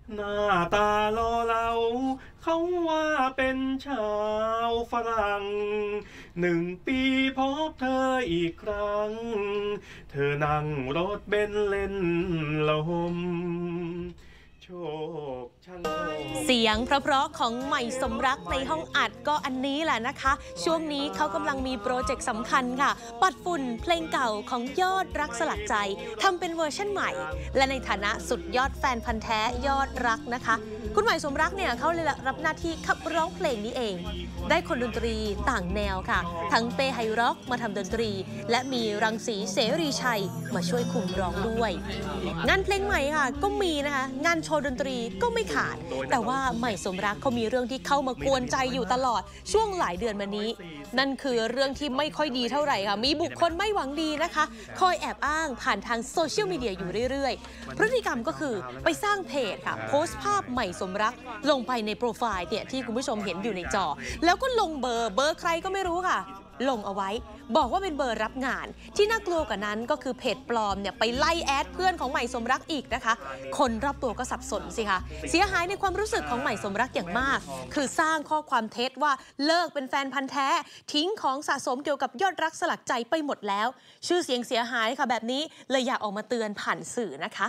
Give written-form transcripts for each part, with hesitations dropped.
หน้าตาหล่อเหลาเขาว่าเป็นชาวฝรั่ง1 ปีพบเธออีกครั้งเธอนั่งรถเบนซ์เล่นลมโชคช่างโชคเสียงเพราะๆของใหม่สมรักในห้องอัดก็อันนี้แหละนะคะ ช่วงนี้เขากำลังมีโปรเจกต์สำคัญค่ะปัดฝุ่นเพลงเก่าของยอดรักสลักใจทำเป็นเวอร์ชั่นใหม่และในฐานะสุดยอดแฟนพันธ์แท้ยอดรักนะคะคุณใหม่สมรักเนี่ยเขาเลยรับหน้าที่ขับร้องเพลงนี้เองได้คนดนตรีต่างแนวค่ะทั้งเป้ไฮร็อกมาทำดนตรีและมีรังสีเสรีชัยมาช่วยคุมร้องด้วยงานเพลงใหม่ค่ะก็มีนะคะงานโชว์ดนตรีก็ไม่ขาดแต่ว่าใหม่สมรักเขามีเรื่องที่เข้ามากวนใจอยู่ตลอดช่วงหลายเดือนมานี้นั่นคือเรื่องที่ไม่ค่อยดีเท่าไหร่ค่ะมีบุคคลไม่หวังดีนะคะคอยแอบอ้างผ่านทางโซเชียลมีเดียอยู่เรื่อยๆพฤติกรรมก็คือไปสร้างเพจค่ะโพสต์ภาพใหม่สมรักลงไปในโปรไฟล์เนี่ยที่คุณผู้ชมเห็นอยู่ในจอแล้วก็ลงเบอร์ใครก็ไม่รู้ค่ะลงเอาไว้บอกว่าเป็นเบอร์รับงานที่น่ากลัวกว่านั้นก็คือเพจปลอมเนี่ยไปไล่แอดเพื่อนของใหม่สมรักอีกนะคะคนรอบตัวก็สับสนสิคะเสียหายในความรู้สึกของใหม่สมรักอย่างมากคือสร้างข้อความเท็จว่าเลิกเป็นแฟนพันธ์แท้ทิ้งของสะสมเกี่ยวกับยอดรักสลักใจไปหมดแล้วชื่อเสียงเสียหายค่ะแบบนี้เลยอยากออกมาเตือนผ่านสื่อนะคะ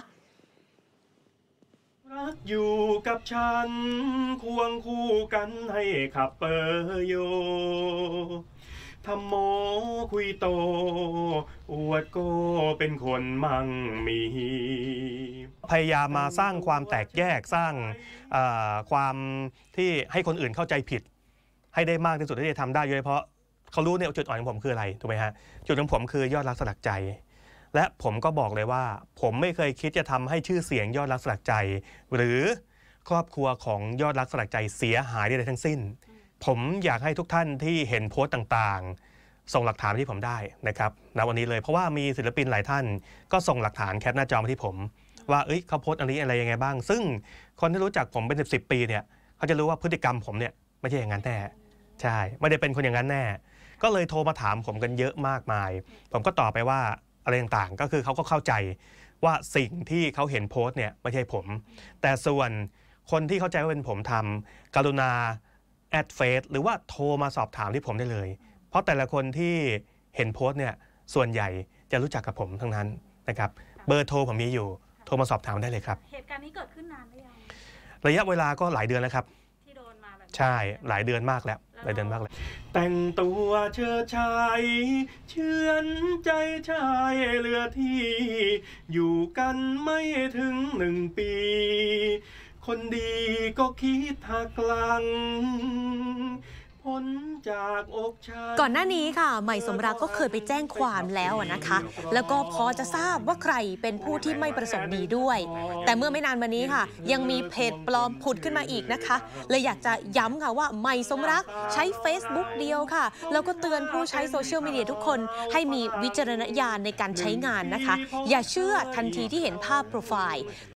รักอยู่กับฉันควงคู่กันให้ขับเปอร์โยทำโมคุยโตอวดโกเป็นคนมั่งมีพยายามมาสร้างความแตกแยกสร้างความที่ให้คนอื่นเข้าใจผิดให้ได้มากที่สุดที่จะทำได้โดยเฉพาะเขารู้เนี่ยจุดอ่อนของผมคืออะไรถูกไหมฮะจุดของผมคือยอดรักสลักใจและผมก็บอกเลยว่าผมไม่เคยคิดจะทำให้ชื่อเสียงยอดรักสลักใจหรือครอบครัวของยอดรักสลักใจเสียหายใดๆทั้งสิ้นผมอยากให้ทุกท่านที่เห็นโพสต์ต่างๆส่งหลักฐานมาที่ผมได้นะครับณวันนี้เลยเพราะว่ามีศิลปินหลายท่านก็ส่งหลักฐานแคปหน้าจอมาที่ผมว่าเขาโพสต์อันนี้อะไรยังไงบ้างซึ่งคนที่รู้จักผมเป็น10 ปีเนี่ยเขาจะรู้ว่าพฤติกรรมผมเนี่ยไม่ใช่อย่างนั้นแน่ใช่ไม่ได้เป็นคนอย่างนั้นแน่ก็เลยโทรมาถามผมกันเยอะมากมายผมก็ตอบไปว่าอะไรต่างๆก็คือเขาก็เข้าใจว่าสิ่งที่เขาเห็นโพสต์เนี่ยไม่ใช่ผมแต่ส่วนคนที่เข้าใจว่าเป็นผมทำกรุณาแอดเฟซหรือว่าโทรมาสอบถามที่ผมได้เลยเพราะแต่ละคนที่เห็นโพสต์เนี่ยส่วนใหญ่จะรู้จักกับผมทั้งนั้นนะครับเบอร์โทรผมมีอยู่โทรมาสอบถามได้เลยครับเหตุการณ์นี้เกิดขึ้นนานหรือยังระยะเวลาก็หลายเดือนแล้วครับที่โดนมาแบบใช่หลายเดือนมากแล้วหลายเดือนมากแล้วแต่งตัวเชิดชายเชื่อนใจชายเหลือที่อยู่กันไม่ถึง1 ปีคนดีก็คิดหักหลังพ้นจากอกชายก่อนหน้านี้ค่ะใหม่สมรักก็เคยไปแจ้งความแล้วนะคะแล้วก็พอจะทราบว่าใครเป็นผู้ที่ไม่ประสงค์ดีด้วยแต่เมื่อไม่นานมานี้ค่ะยังมีเพจปลอมผุดขึ้นมาอีกนะคะเลยอยากจะย้ำค่ะว่าใหม่สมรักใช้ Facebook เดียวค่ะแล้วก็เตือนผู้ใช้โซเชียลมีเดียทุกคนให้มีวิจารณญาณในการใช้งานนะคะอย่าเชื่อทันทีที่เห็นภาพโปรไฟล์